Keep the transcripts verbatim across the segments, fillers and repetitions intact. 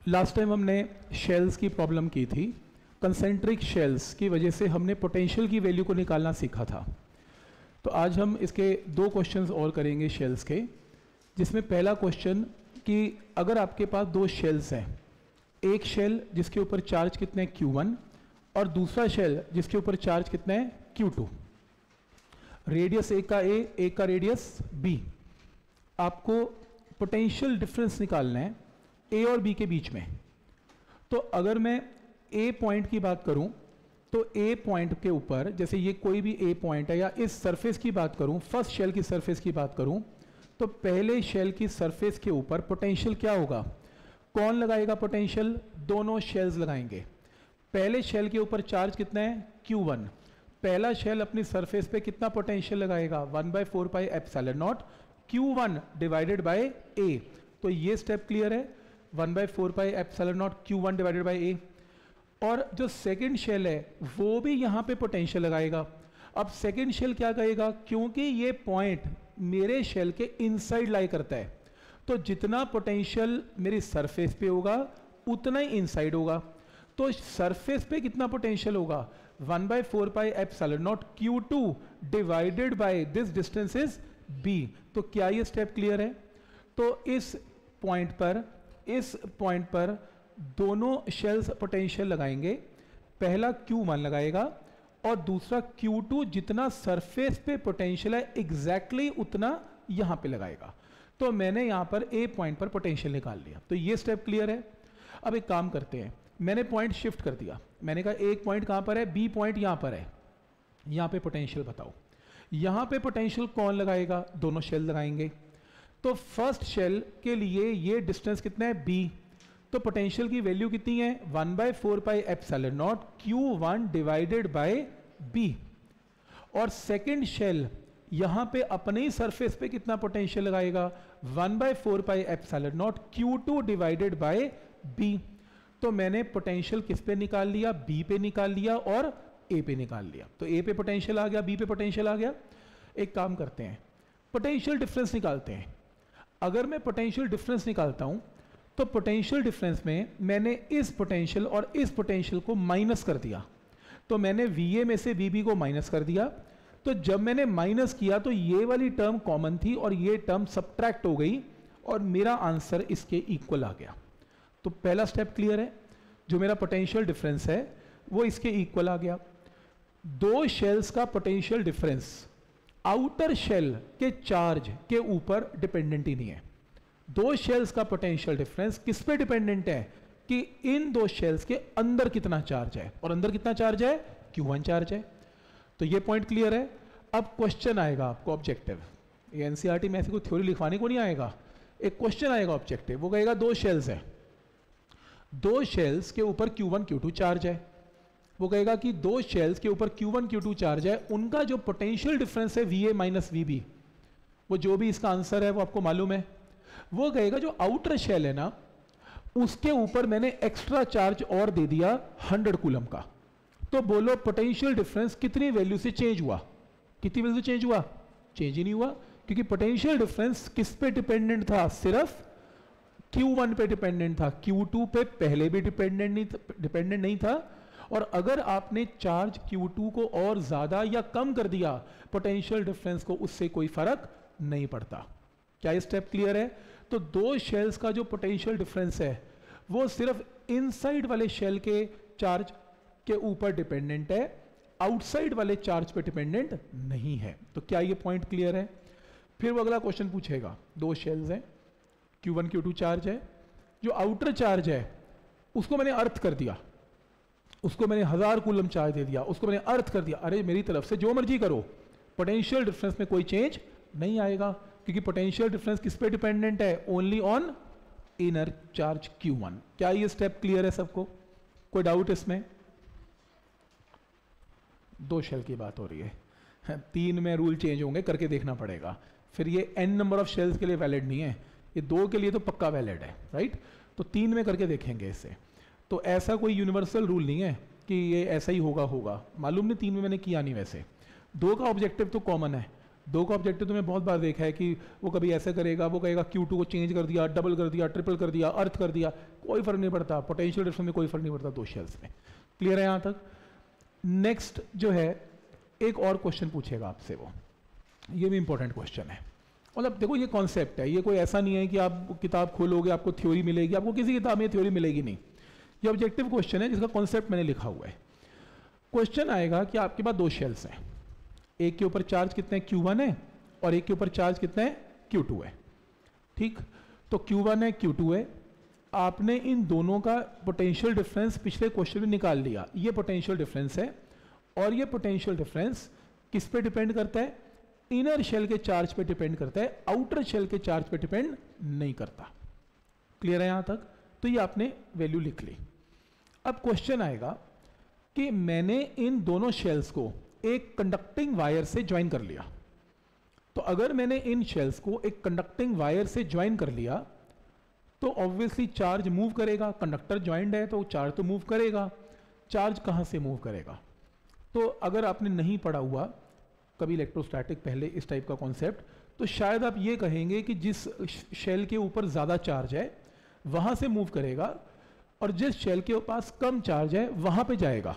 Last time हमने shells की problem की थी। कंसेंट्रिक शेल्स की वजह से हमने पोटेंशियल की वैल्यू को निकालना सीखा था। तो आज हम इसके दो क्वेश्चंस और करेंगे शेल्स के, जिसमें पहला क्वेश्चन कि अगर आपके पास दो शेल्स हैं, एक शेल जिसके ऊपर चार्ज कितने हैं क्यू वन और दूसरा शेल जिसके ऊपर चार्ज कितने हैं क्यू टू, रेडियस एक का ए, एक का रेडियस बी, आपको पोटेंशियल डिफरेंस निकालना है ए और बी के बीच में। तो अगर मैं ए पॉइंट की बात करूं तो ए पॉइंट के ऊपर, जैसे ये कोई भी ए पॉइंट है, या इस सरफेस की बात करूं, फर्स्ट शेल की सरफेस की बात करूं, तो पहले शेल की सरफेस के ऊपर पोटेंशियल क्या होगा? कौन लगाएगा पोटेंशियल? दोनों शेल्स लगाएंगे। पहले शेल के ऊपर चार्ज कितना है क्यू वन, पहला शेल अपनी सरफेस पे कितना पोटेंशियल लगाएगा? One by four pi epsilon naught Q one divided by A. तो ये स्टेप क्लियर है, one by four pi epsilon naught Q one divided by A. और जो सेकंड शेल है वो भी यहाँ पे पोटेंशियल लगाएगा। अब सेकंड शेल क्या कहेगा? क्योंकि ये पॉइंट मेरे शेल के इनसाइड लाई करता है, तो जितना पोटेंशियल मेरी सरफेस पे होगा उतना ही इनसाइड होगा। तो सरफेस पे कितना पोटेंशियल होगा? One by four pi epsilon naught Q two divided by this distance is B. तो क्या ये स्टेप क्लियर है? तो इस पॉइंट पर इस पॉइंट पर दोनों शेल्स पोटेंशियल लगाएंगे। पहला क्यू वन लगाएगा और दूसरा क्यू टू, जितना सरफेस पे पोटेंशियल है एग्जैक्टली exactly उतना यहां पे लगाएगा। तो मैंने यहां पर ए पॉइंट पर पोटेंशियल निकाल लिया। तो ये स्टेप क्लियर है। अब एक काम करते हैं, मैंने पॉइंट शिफ्ट कर दिया। मैंने कहा एक पॉइंट कहां पर है? बी पॉइंट यहां पर है। यहां पे पोटेंशियल बताओ। यहां पे पोटेंशियल कौन लगाएगा? दोनों शेल लगाएंगे। तो फर्स्ट शेल के लिए ये डिस्टेंस कितना है? बी। तो पोटेंशियल की वैल्यू कितनी है? One by four pi epsilon naught Q one divided by B. और सेकेंड शेल यहां पे अपने ही सरफेस पे कितना पोटेंशियल लगाएगा? One by four pi epsilon naught Q two divided by B. तो मैंने पोटेंशियल किस पे निकाल लिया? बी पे निकाल लिया और ए पे निकाल लिया। तो ए पे पोटेंशियल आ गया, बी पे पोटेंशियल आ गया। एक काम करते हैं, पोटेंशियल डिफरेंस निकालते हैं। अगर मैं पोटेंशियल डिफरेंस निकालता हूं तो पोटेंशियल डिफरेंस में मैंने इस पोटेंशियल और इस पोटेंशियल को माइनस कर दिया। तो मैंने वी ए में से वी बी को माइनस कर दिया। तो जब मैंने माइनस किया तो ये वाली टर्म कॉमन थी और ये टर्म सबट्रैक्ट हो गई और मेरा आंसर इसके इक्वल आ गया। तो पहला स्टेप क्लियर है, जो मेरा पोटेंशियल डिफरेंस है वो इसके इक्वल आ गया। दो शेल्स का पोटेंशियल डिफरेंस आउटर शेल के चार्ज के ऊपर डिपेंडेंट ही नहीं है। दो शेल्स का पोटेंशियल डिफरेंस किस पे डिपेंडेंट है? कि इन दो शेल्स के अंदर कितना चार्ज है, और अंदर कितना चार्ज है? क्यू वन चार्ज है। तो ये पॉइंट क्लियर है। अब क्वेश्चन आएगा आपको ऑब्जेक्टिव। ये एनसीईआरटी में ऐसी कोई थ्योरी लिखवाने को नहीं आएगा, एक क्वेश्चन आएगा ऑब्जेक्टिव। वो कहेगा दो शेल्स है, दो शेल्स के ऊपर Q one Q two charge है। वो कहेगा कि दो शेल्स के ऊपर Q one Q two charge है, उनका जो पोटेंशियल डिफरेंस है V A minus V B, वो जो भी इसका आंसर है वो आपको मालूम है। वो कहेगा जो आउटर शेल है ना, उसके ऊपर मैंने एक्स्ट्रा चार्ज और दे दिया हंड्रेड कूलम का। तो बोलो पोटेंशियल डिफरेंस कितनी वैल्यू से चेंज हुआ? कितनी वैल्यू से चेंज हुआ? चेंज ही नहीं हुआ, क्योंकि पोटेंशियल डिफरेंस किस पे डिपेंडेंट था? सिर्फ क्यू वन पे डिपेंडेंट था। क्यू टू पे पहले भी डिपेंडेंट नहीं डिपेंडेंट नहीं था। और अगर आपने चार्ज क्यू टू को और ज्यादा या कम कर दिया पोटेंशियल डिफरेंस को, उससे कोई फर्क नहीं पड़ता। क्या ये स्टेप क्लियर है? तो दो शेल्स का जो पोटेंशियल डिफरेंस है वो सिर्फ इनसाइड वाले शेल के चार्ज के ऊपर डिपेंडेंट है, आउटसाइड वाले चार्ज पे डिपेंडेंट नहीं है। तो क्या ये पॉइंट क्लियर है? फिर वो अगला क्वेश्चन पूछेगा, दो शेल्स हैं, Q one Q two charge है, जो आउटर चार्ज है उसको मैंने अर्थ कर दिया, उसको मैंने हजार कूलम चार्ज दे दिया, उसको मैंने अर्थ कर दिया। अरे मेरी तरफ से जो मर्जी करो, पोटेंशियल डिफरेंस में कोई चेंज नहीं आएगा, क्योंकि पोटेंशियल डिफरेंस किस पे डिपेंडेंट है? Only on inner charge Q one. क्या ये स्टेप क्लियर है सबको? कोई डाउट इसमें? दो शेल की बात हो रही है, तीन में रूल चेंज होंगे, करके देखना पड़ेगा। फिर ये एन नंबर ऑफ शेल्स के लिए वैलिड नहीं है, ये दो के लिए तो पक्का वैलिड है, राइट? तो तीन में करके देखेंगे इसे। तो ऐसा कोई यूनिवर्सल रूल नहीं है कि ये ऐसा ही होगा होगा मालूम नहीं, तीन में मैंने किया नहीं। वैसे दो का ऑब्जेक्टिव तो कॉमन है, दो का ऑब्जेक्टिव तो मैं बहुत बार देखा है कि वो कभी ऐसा करेगा, वो कहेगा क्यू टू को चेंज कर दिया, डबल कर दिया, ट्रिपल कर दिया, अर्थ कर दिया, कोई फर्क नहीं पड़ता, पोटेंशियल डिफरेंस में कोई फर्क नहीं पड़ता दो शेल्स में। क्लियर है यहाँ तक? नेक्स्ट जो है एक और क्वेश्चन पूछेगा आपसे, वो ये भी इंपॉर्टेंट क्वेश्चन है। मतलब देखो ये कॉन्सेप्ट है, ये कोई ऐसा नहीं है कि आप किताब खोलोगे आपको थ्योरी मिलेगी, आपको किसी किताब में थ्योरी मिलेगी नहीं। ये ऑब्जेक्टिव क्वेश्चन है जिसका कॉन्सेप्ट मैंने लिखा हुआ है। क्वेश्चन आएगा कि आपके पास दो शेल्स हैं, एक के ऊपर चार्ज कितने क्यू वन है और एक के ऊपर चार्ज कितने क्यू टू है। ठीक, तो क्यू वन है क्यू टू है, आपने इन दोनों का पोटेंशियल डिफरेंस पिछले क्वेश्चन में निकाल लिया। ये पोटेंशियल डिफरेंस है और ये पोटेंशियल डिफरेंस किस पे डिपेंड करता है? इनर शेल के चार्ज पे डिपेंड करता है, आउटर शेल के चार्ज पे डिपेंड नहीं करता। क्लियर है यहां तक? तो ये आपने वैल्यू लिख ली। अब क्वेश्चन आएगा कि मैंने इन दोनों शेल्स को एक कंडक्टिंग वायर से ज्वाइन कर लिया। तो अगर मैंने इन शेल्स को एक कंडक्टिंग वायर से ज्वाइन कर लिया तो ऑब्वियसली चार्ज मूव करेगा, कंडक्टर ज्वाइंड है तो चार्ज तो मूव करेगा। चार्ज कहां से मूव करेगा? तो अगर आपने नहीं पढ़ा हुआ कभी इलेक्ट्रोस्टैटिक पहले इस टाइप का कॉन्सेप्ट, तो शायद आप ये कहेंगे कि जिस शेल के ऊपर ज़्यादा चार्ज है वहाँ से मूव करेगा और जिस शेल के पास कम चार्ज है वहाँ पे जाएगा।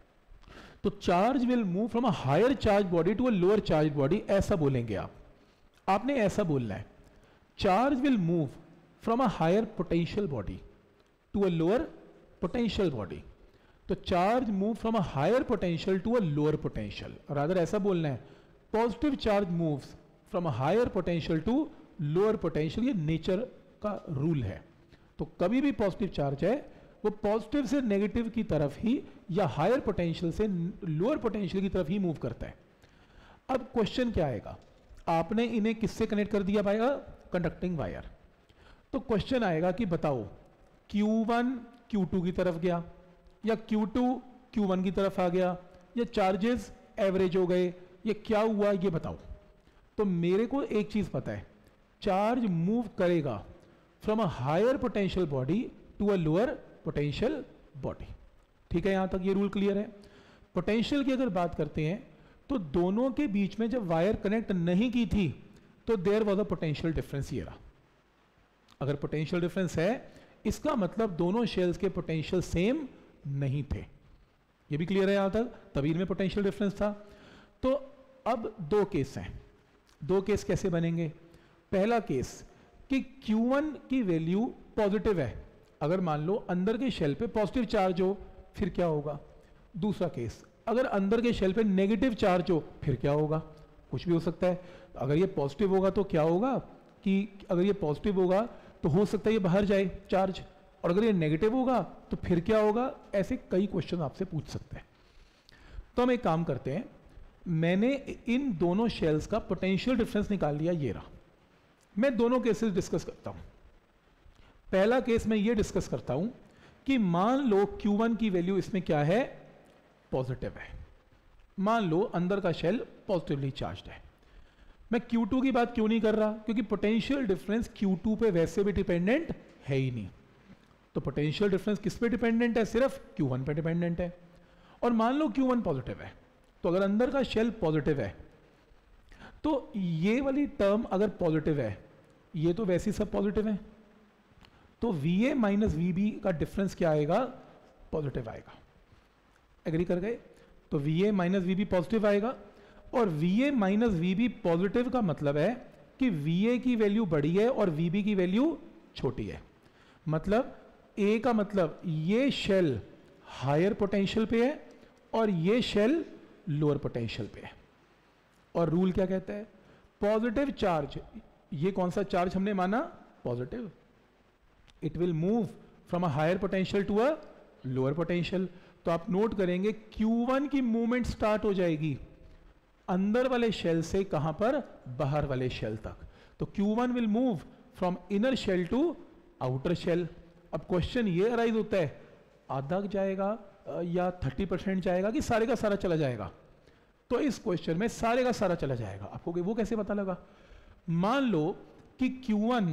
तो charge will move from a higher charge body to a lower charge body, ऐसा बोलेंगे आप। आपने ऐसा बोलना है, charge will move from a higher potential body to a lower potential body. तो charge move from a higher potential to a lower potential, और अगर ऐसा बोलना है positive charge moves from a higher potential to lower potential, ये nature का rule है। तो कभी भी पॉजिटिव चार्ज है वो पॉजिटिव से नेगेटिव की तरफ ही या हायर पोटेंशियल से लोअर पोटेंशियल की तरफ ही मूव करता है। अब क्वेश्चन क्या आएगा? आपने इन्हें किससे कनेक्ट कर दिया भाई? Conducting wire. तो क्वेश्चन आएगा कि बताओ क्यू वन क्यू टू की तरफ गया या क्यू टू क्यू वन की तरफ आ गया या चार्जेस एवरेज हो गए, ये क्या हुआ ये बताओ। तो मेरे को एक चीज पता है, चार्ज मूव करेगा from a higher potential body to a lower potential body. ठीक है, यहां तक ये रूल क्लियर है। पोटेंशियल की अगर बात करते हैं तो दोनों के बीच में जब वायर कनेक्ट नहीं की थी तो there was a potential difference. ये रहा, अगर पोटेंशियल डिफरेंस है इसका मतलब दोनों शेल्स के पोटेंशियल सेम नहीं थे। ये भी क्लियर है यहां तक? तभी इनमें पोटेंशियल डिफरेंस था। तो अब दो केस हैं, दो केस कैसे बनेंगे? पहला केस कि क्यू वन की वैल्यू पॉजिटिव है, अगर मान लो अंदर के शेल पे पॉजिटिव चार्ज हो फिर क्या होगा? दूसरा केस, अगर अंदर के शेल पे नेगेटिव चार्ज हो फिर क्या होगा? कुछ भी हो सकता है। अगर ये पॉजिटिव होगा तो क्या होगा कि अगर ये पॉजिटिव होगा तो हो सकता है ये बाहर जाए चार्ज, और अगर ये नेगेटिव होगा तो फिर क्या होगा? ऐसे कई क्वेश्चन आपसे पूछ सकते हैं। तो हम एक काम करते हैं, मैंने इन दोनों शेल्स का पोटेंशियल डिफरेंस निकाल लिया, ये रहा। मैं दोनों केसेस डिस्कस करता हूं। पहला केस मैं ये डिस्कस करता हूं कि मान लो क्यू वन की वैल्यू इसमें क्या है? पॉजिटिव है। मान लो अंदर का शेल पॉजिटिवली चार्ज्ड है। मैं क्यू टू की बात क्यों नहीं कर रहा? क्योंकि पोटेंशियल डिफरेंस क्यू टू पे वैसे भी डिपेंडेंट है ही नहीं। तो पोटेंशियल डिफरेंस किस पे डिपेंडेंट है? सिर्फ क्यू वन पे डिपेंडेंट है। और मान लो क्यू वन पॉजिटिव है, तो अगर अंदर का शेल पॉजिटिव है तो ये वाली टर्म अगर पॉजिटिव है, ये तो वैसे ही सब पॉजिटिव है, तो V A minus V B का डिफरेंस क्या आएगा? पॉजिटिव आएगा। एग्री कर गए? तो V A minus V B positive आएगा, और V A minus V B positive का मतलब है कि वी ए की वैल्यू बड़ी है और वी बी की वैल्यू छोटी है। मतलब ए का मतलब ये शेल हायर पोटेंशियल पे है और ये शेल लोअर पोटेंशियल पे है। और रूल क्या कहता है? पॉजिटिव चार्ज, ये कौन सा चार्ज हमने माना? Positive. It will move from a higher potential to a lower potential. तो आप नोट करेंगे क्यू वन की मूवमेंट स्टार्ट हो जाएगी अंदर वाले शेल से कहां पर? बाहर वाले शेल तक। तो Q one will move from inner shell to outer shell. अब क्वेश्चन ये अराइज होता है, आधा जाएगा या थर्टी परसेंट जाएगा कि सारे का सारा चला जाएगा? तो इस क्वेश्चन में सारे का सारा चला जाएगा। आपको वो कैसे पता लगा? मान लो कि क्यू वन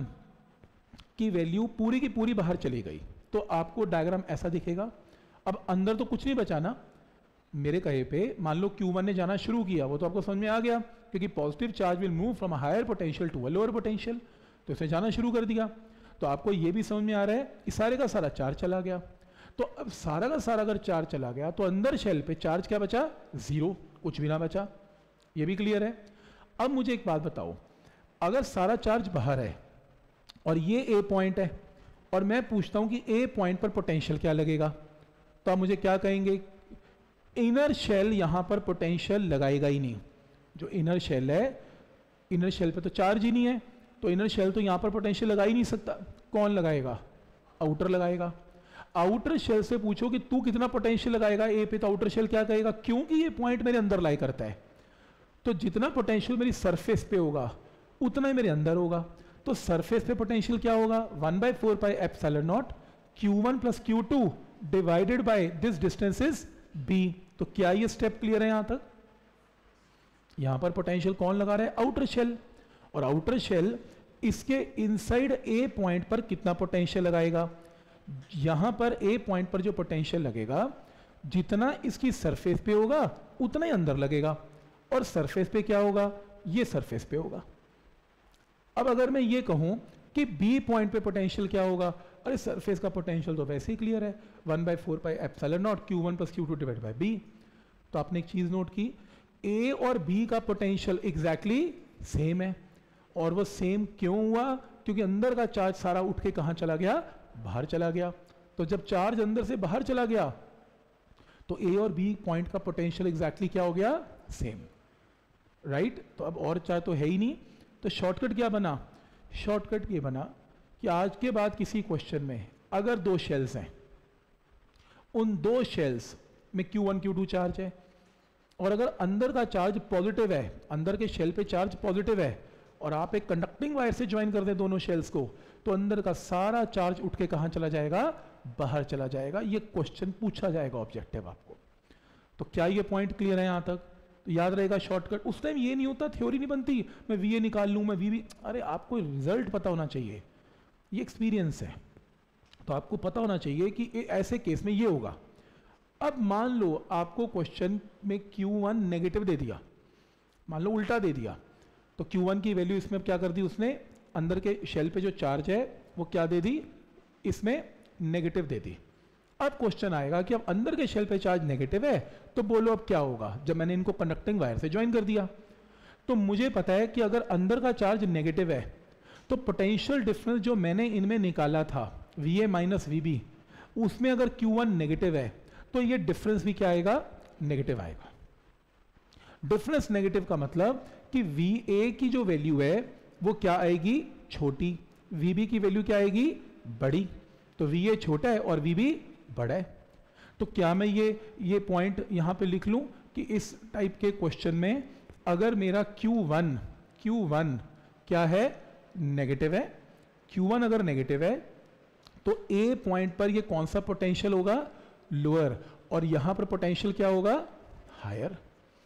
की वैल्यू पूरी की पूरी बाहर चली गई, तो आपको डायग्राम ऐसा दिखेगा। अब अंदर तो कुछ नहीं बचा ना, मेरे कहे पे मान लो क्यू वन ने जाना शुरू किया, वो तो आपको समझ में आ गया क्योंकि positive charge will move from a higher potential to a lower potential, तो इसने जाना शुरू कर दिया। तो आपको ये भी समझ में आ रहा है कि सारे का सारा चार्ज चला गया। तो अब सारा का सारा अगर चार्ज चला गया तो अंदर शेल पे चार्ज क्या बचा? जीरो, कुछ भी ना बचा। ये भी क्लियर है। अब मुझे एक बात बताओ, अगर सारा चार्ज बाहर है और ये ए पॉइंट है और मैं पूछता हूं कि ए पॉइंट पर पोटेंशियल क्या लगेगा, तो आप मुझे क्या कहेंगे? इनर शेल यहां पर पोटेंशियल लगाएगा ही नहीं। जो इनर शेल है, इनर शेल पे तो चार्ज ही नहीं है, तो इनर शेल तो यहां पर पोटेंशियल लगा ही नहीं सकता। कौन लगाएगा? आउटर लगाएगा। आउटर शेल से पूछो कि तू कितना पोटेंशियल लगाएगा ए पे, तो आउटर शेल क्या कहेगा? क्योंकि ये पॉइंट मेरे अंदर लाई करता है, तो जितना पोटेंशियल मेरी सरफेस पे होगा उतना ही मेरे अंदर होगा। तो सरफेस पे पोटेंशियल क्या होगा? One by four pi epsilon naught Q one plus Q two divided by this distance is B. तो क्या ये स्टेप क्लियर है? यहां तक यहां पर पोटेंशियल कौन लगा रहा है? Outer shell. और आउटर शेल इसके इनसाइड ए पॉइंट पर कितना पोटेंशियल लगाएगा? यहां पर ए पॉइंट पर जो पोटेंशियल लगेगा, जितना इसकी सरफेस पे होगा उतना ही अंदर लगेगा। और सरफेस पे क्या होगा? ये सरफेस पे होगा। अब अगर मैं ये कहूं कि बी पॉइंट पे पोटेंशियल क्या होगा, अरे सरफेस का पोटेंशियल तो वैसे ही क्लियर है, one by four pi epsilon naught Q one plus Q two divide by B. तो आपने एक चीज नोट की, ए और बी का पोटेंशियल एग्जैक्टली सेम है। और वो सेम क्यों हुआ? क्योंकि अंदर का चार्ज सारा उठ के कहां चला गया? बाहर चला गया। तो जब चार्ज अंदर से बाहर चला गया तो ए और बी पॉइंट का पोटेंशियल एग्जैक्टली क्या हो गया? Same, right right? तो अब और चार्ज तो है ही नहीं, तो शॉर्टकट क्या बना? शॉर्टकट ये बना कि आज के बाद किसी क्वेश्चन में अगर दो शेल्स हैं, उन दो शेल्स में Q one Q two charge है, और अगर अंदर का चार्ज पॉजिटिव है, अंदर के शेल पे चार्ज पॉजिटिव है, और आप एक कंडक्टिंग वायर से ज्वाइन कर दें दोनों शेल्स को, तो अंदर का सारा चार्ज उठ के कहां चला जाएगा? बाहर चला जाएगा। ये क्वेश्चन पूछा जाएगा ऑब्जेक्टिव आपको। तो क्या ये पॉइंट क्लियर है यहां तक? तो याद रहेगा शॉर्टकट। उस टाइम ये नहीं होता, थ्योरी नहीं बनती, मैं वी ए निकाल लूँ, मैं वी बी, अरे आपको रिजल्ट पता होना चाहिए, ये एक्सपीरियंस है। तो आपको पता होना चाहिए कि ऐसे केस में ये होगा। अब मान लो आपको क्वेश्चन में क्यू वन नेगेटिव दे दिया, मान लो उल्टा दे दिया, तो क्यू वन की वैल्यू इसमें क्या कर दी उसने? अंदर के शेल पे जो चार्ज है वो क्या दे दी? इसमें नेगेटिव दे दी। अब क्वेश्चन आएगा कि अब अंदर के शेल पे चार्ज नेगेटिव है, तो बोलो अब क्या होगा? जब मैंने इनको कंडक्टिंग वायर से ज्वाइन कर दिया, तो मुझे पता है कि अगर अंदर का चार्ज नेगेटिव है तो पोटेंशियल डिफरेंस जो मैंने इनमें निकाला था V A minus V B, उसमें अगर क्यू वन नेगेटिव है तो ये डिफरेंस भी क्या आएगा? नेगेटिव आएगा। डिफरेंस नेगेटिव का मतलब कि वी ए की जो वैल्यू है वो क्या आएगी? छोटी। वी बी की वैल्यू क्या आएगी? बड़ी। तो वी ए छोटा है और वी बी बड़ा है। तो क्या मैं ये ये पॉइंट यहां पे लिख लूं कि इस टाइप के क्वेश्चन में अगर मेरा क्यू वन क्यू वन क्या है? नेगेटिव है। क्यू वन अगर नेगेटिव है तो ए पॉइंट पर ये कौन सा पोटेंशियल होगा? लोअर। और यहां पर पोटेंशियल क्या होगा? हायर।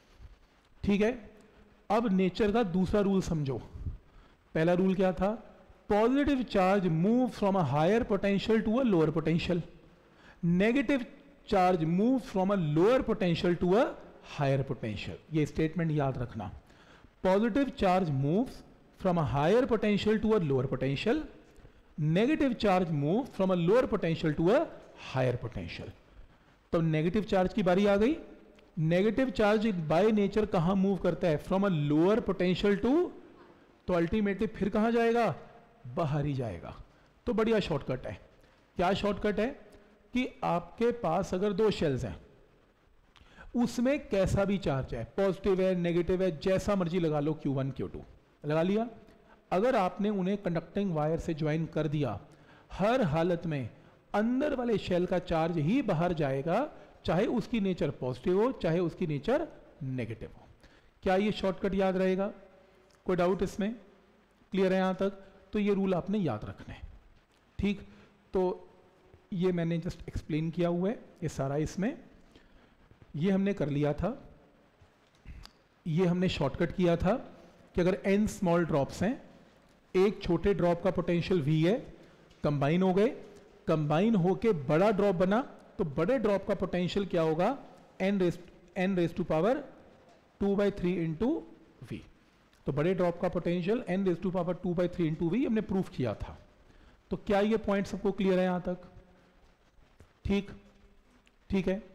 ठीक है। अब नेचर का दूसरा रूल समझो। पहला रूल क्या था? Positive charge move from a higher potential to a lower potential, negative charge move from a lower potential to a higher potential. ये स्टेटमेंट याद रखना। Positive charge moves from a higher potential to a lower potential, negative charge move from a lower potential to a higher potential. तो negative charge की बारी आ गई। Negative charge by nature कहां move करता है? From a lower potential to, तो ultimately फिर कहां जाएगा? बाहर ही जाएगा। तो बढ़िया शॉर्टकट है। क्या शॉर्टकट है? कि आपके पास अगर दो शेल्स हैं, उसमें कैसा भी चार्ज है, पॉजिटिव है, नेगेटिव है, जैसा मर्जी लगा लो, क्यू वन क्यू टू लगा लिया। अगर आपने उन्हें कंडक्टिंग वायर से ज्वाइन कर दिया, हर हालत में अंदर वाले शेल का चार्ज ही बाहर जाएगा, चाहे उसकी नेचर पॉजिटिव हो चाहे उसकी नेचर नेगेटिव हो। क्या ये शॉर्टकट याद रहेगा? कोई डाउट इसमें? क्लियर है यहां तक? तो ये रूल आपने याद रखना है। ठीक, तो ये मैंने जस्ट एक्सप्लेन किया हुआ है ये सारा। इसमें ये हमने कर लिया था, ये हमने शॉर्टकट किया था कि अगर n स्मॉल ड्रॉप्स हैं, एक छोटे ड्रॉप का पोटेंशियल v है, कंबाइन हो गए, कंबाइन होके बड़ा ड्रॉप बना, तो बड़े ड्रॉप का पोटेंशियल क्या होगा? n raised N raise to power two by three into V. तो बड़े ड्रॉप का potential N raise to power two by three into V हमने प्रूफ किया था। तो क्या ये पॉइंट सबको क्लियर है यहाँ तक? ठीक ठीक है।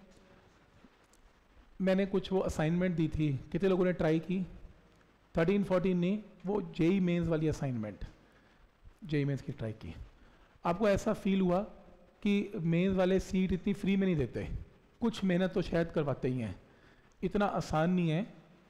मैंने कुछ वो असाइनमेंट दी थी, कितने लोगों ने ट्राई की? थर्टीन फोर्टीन ने वो जेई मेंस वाली असाइनमेंट, जेई मेंस की ट्राई की। आपको ऐसा फील हुआ कि मेंस वाले सीट इतनी फ्री में नहीं देते, कुछ मेहनत तो शायद करवाते ही हैं, इतना आसान नहीं है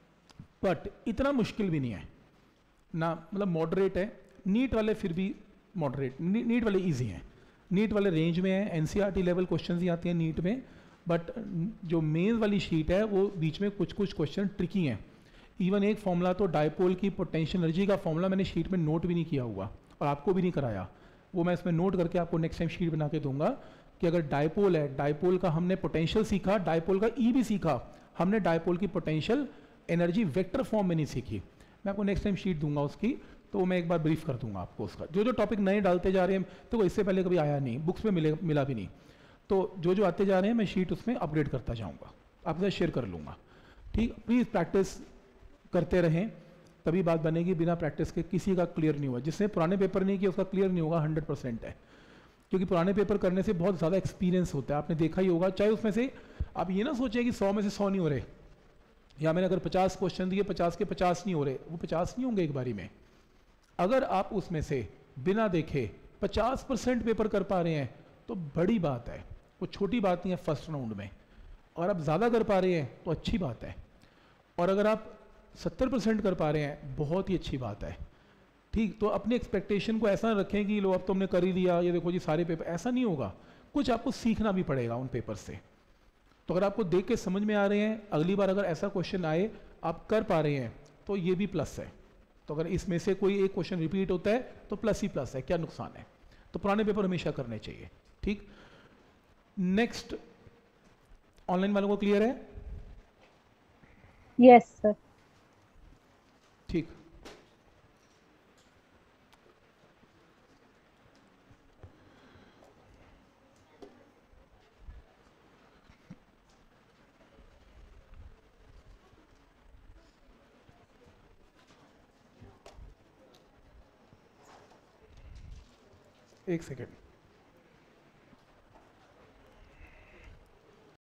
बट इतना मुश्किल भी नहीं है ना, मतलब मॉडरेट है। नीट वाले फिर भी मॉडरेट, नी, नीट वाले इजी हैं, नीट वाले रेंज में है, एनसीईआरटी लेवल क्वेश्चंस ही आते हैं नीट में, बट जो मेंस वाली शीट है वो बीच में कुछ कुछ क्वेश्चन ट्रिकी हैं। इवन एक फॉर्मूला तो डायपोल की पोटेंशियल एनर्जी का फॉर्मूला मैंने शीट में नोट भी नहीं किया हुआ और आपको भी नहीं कराया, वो मैं इसमें नोट करके आपको नेक्स्ट टाइम शीट बना के दूंगा कि अगर डायपोल है, डायपोल का हमने पोटेंशियल सीखा, डायपोल का ई भी सीखा, हमने डायपोल की पोटेंशियल एनर्जी वेक्टर फॉर्म में नहीं सीखी। मैं आपको नेक्स्ट टाइम शीट दूंगा उसकी, तो मैं एक बार ब्रीफ कर दूंगा आपको उसका। जो जो टॉपिक नए डालते जा रहे हैं तो इससे पहले कभी आया नहीं, बुक्स में मिले मिला भी नहीं, तो जो जो आते जा रहे हैं मैं शीट उसमें अपग्रेड करता जाऊंगा, आपके साथ शेयर कर लूँगा। ठीक, प्लीज़ प्रैक्टिस करते रहें, तभी बात बनेगी। बिना प्रैक्टिस के किसी का क्लियर नहीं हुआ, जिसने पुराने पेपर नहीं किया उसका क्लियर नहीं होगा, हंड्रेड परसेंट है। क्योंकि पुराने पेपर करने से बहुत ज़्यादा एक्सपीरियंस होता है, आपने देखा ही होगा। चाहे उसमें से आप ये ना सोचें कि सौ में से सौ नहीं हो रहे, या मैंने अगर पचास क्वेश्चन दिए पचास के पचास नहीं हो रहे, वो पचास नहीं होंगे एक बारी में। अगर आप उसमें से बिना देखे पचास परसेंट पेपर कर पा रहे हैं तो बड़ी बात है, वो छोटी बात नहीं है फर्स्ट राउंड में। और आप ज़्यादा कर पा रहे हैं तो अच्छी बात है, और अगर आप सत्तर परसेंट कर पा रहे हैं बहुत ही अच्छी बात है। ठीक, तो अपनी एक्सपेक्टेशन को ऐसा रखें कि लो अब तो हमने कर ही दिया, ये देखो जी सारे पेपर, ऐसा नहीं होगा, कुछ आपको सीखना भी पड़ेगा उन पेपर से। तो अगर आपको देख के समझ में आ रहे हैं, अगली बार अगर ऐसा क्वेश्चन आए आप कर पा रहे हैं तो ये भी प्लस है। तो अगर इसमें से कोई एक क्वेश्चन रिपीट होता है तो प्लस ही प्लस है, क्या नुकसान है। तो पुराने पेपर हमेशा करने चाहिए। ठीक, नेक्स्ट, ऑनलाइन वालों को क्लियर है? Yes sir. ठीक, एक सेकेंड।